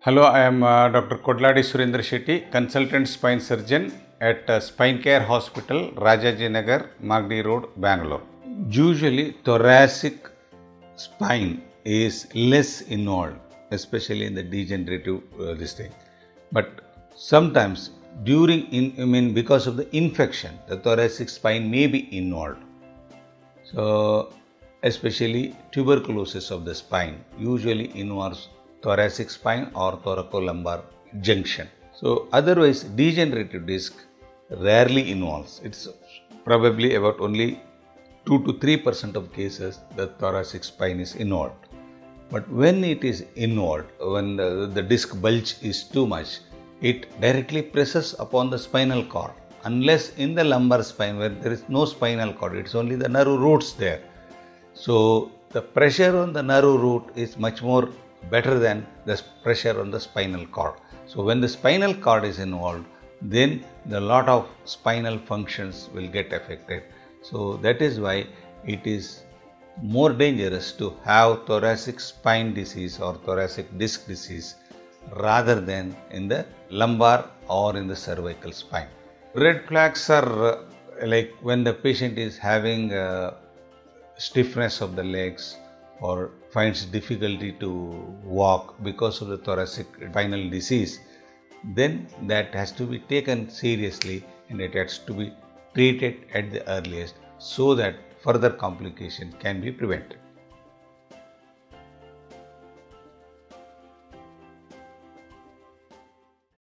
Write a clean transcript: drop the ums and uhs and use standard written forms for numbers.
Hello, I am Dr. Kodladi Surendra Shetty, consultant spine surgeon at Spine Care Hospital, Rajaji Nagar, Magdi Road, Bangalore. Usually, thoracic spine is less involved, especially in the degenerative this thing. But sometimes because of the infection, the thoracic spine may be involved. So, especially tuberculosis of the spine usually involves thoracic spine or thoracolumbar junction. So, otherwise, degenerative disc rarely involves. It's probably about only 2 to 3% of cases the thoracic spine is involved. But when it is involved, when the disc bulge is too much, it directly presses upon the spinal cord. Unless in the lumbar spine where there is no spinal cord, it's only the nerve roots there. So the pressure on the nerve root is much more better than the pressure on the spinal cord. So when the spinal cord is involved, then the lot of spinal functions will get affected. So that is why it is more dangerous to have thoracic spine disease or thoracic disc disease rather than in the lumbar or in the cervical spine. Red flags are like when the patient is having stiffness of the legs or finds difficulty to walk because of the thoracic spinal disease, then that has to be taken seriously and it has to be treated at the earliest so that further complication can be prevented.